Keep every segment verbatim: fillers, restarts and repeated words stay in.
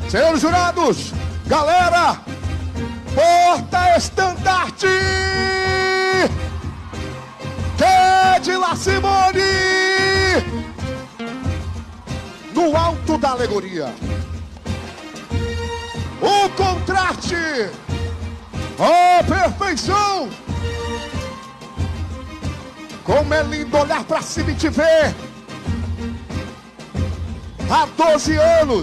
Senhores jurados, galera, porta-estandarte Kedila Simone, no alto da alegoria. O contraste, a perfeição. Como é lindo olhar pra cima e te ver. Há doze anos,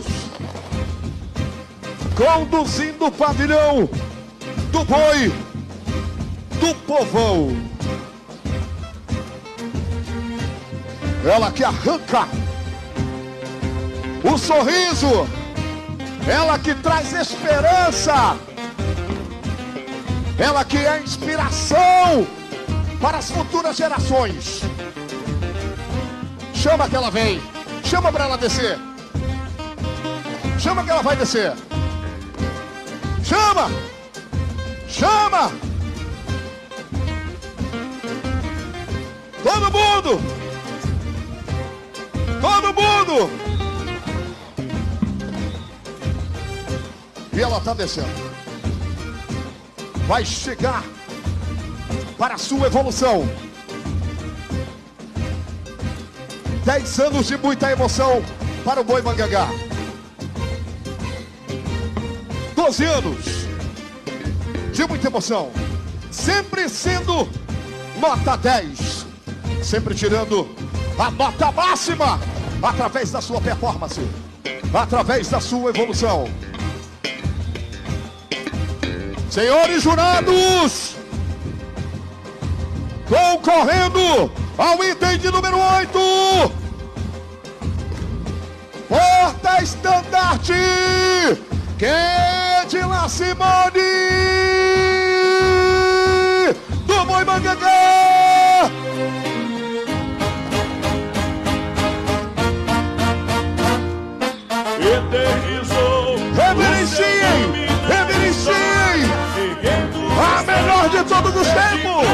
conduzindo o pavilhão do boi, do povão. Ela que arranca o sorriso, ela que traz esperança, ela que é inspiração para as futuras gerações. Chama que ela vem, chama para ela descer, chama que ela vai descer. Chama! Chama! Todo mundo! Todo mundo! E ela está descendo. Vai chegar para a sua evolução. Dez anos de muita emoção para o Boi Mangangá. Doze anos de muita emoção, sempre sendo nota dez, sempre tirando a nota máxima através da sua performance, através da sua evolução. Senhores jurados, concorrendo ao item de número oito, porta-estandarte Kedila Simone, do Boi Mangangá. Eternizou. Reverenciem, reverenciem a melhor de todos os tempos.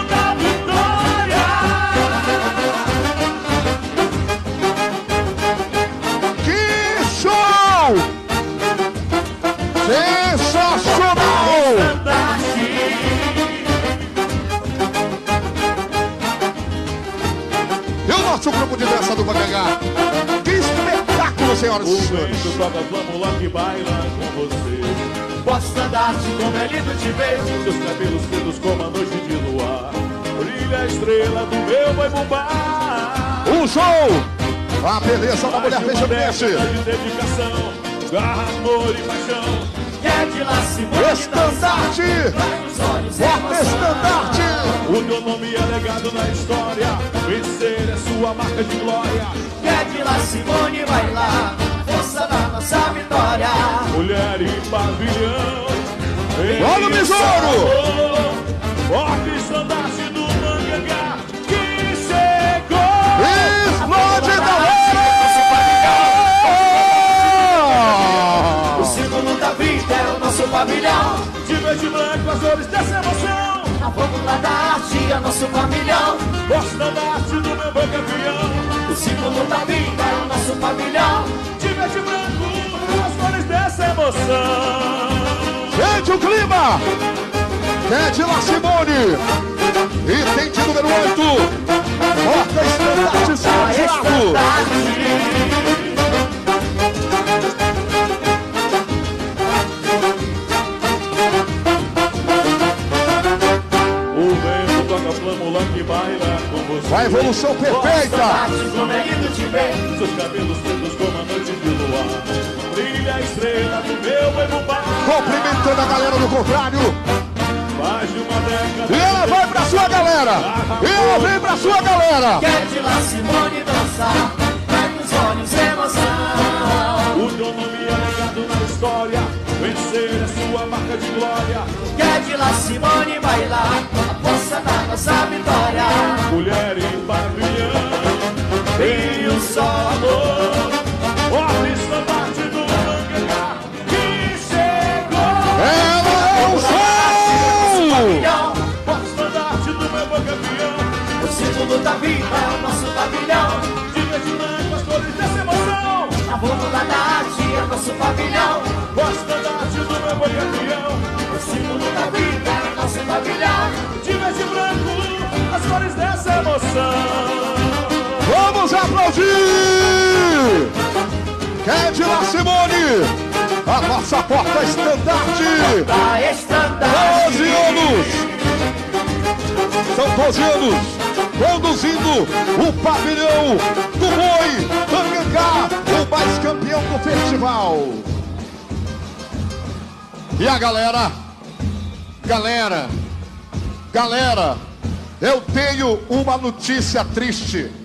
Que show! Sensacional! E o nosso grupo de dança do Mangangá? Que espetáculo, senhoras e senhores! O vento toca flâmula que baila com você. Posso andar-te como é lindo te ver. Seus cabelos pretos como a noite de luar. Brilha a estrela do meu boi bumbá. Um show! A beleza da mulher beija-mexe. De dedicação, garra, amor e paixão. Kedila Simone, Estandarte! Porta-estandarte! O teu nome é legado na história. Vencer é sua marca de glória. Kedila Simone, vai lá, força da nossa vitória. Mulher e pavilhão. Olha o besouro! Porta-estandarte do Mangangá que chegou. Explode da hora! O símbolo da vida é o nosso pavilhão. De verde e branco as cores dessa emoção. A fórmula da arte é o nosso pavilhão. Porta-estandarte do meu boi campeão. O símbolo da vida é o nosso pavilhão. De verde e branco as cores dessa emoção. Gente, o clima! Kedila Simone! Item de número oito! Porta-estandarte sagrado! O vento toca flâmula que baila com você. A evolução perfeita! Como é lindo te ver. Seus cabelos pretos como a noite de luar. Brilha a estrela do meu boi bumbá. Cumprimentando a galera do contrário! Mais de uma década. E ela vai pra sua galera! E ela vem pra sua galera! Kedila Simone dançar, vai com os olhos emoção. O teu nome é legado na história. Vencer é sua marca de glória. Kedila Simone, vai lá, a força da nossa vitória. Mulher em pavilhão. E um só amor. Porta-estandarte do Mangangá que chegou. Ela é um show! Porta-estandarte do meu boi campeão. O símbolo da vida é o nosso pavilhão. De verde e branco as cores dessa emoção. A fórmula da arte é o nosso pavilhão. a nossa porta-estandarte. Da estandarte. doze anos. São doze anos conduzindo o pavilhão do Boi Tangangá, o mais campeão do festival. E a galera, galera, galera, eu tenho uma notícia triste.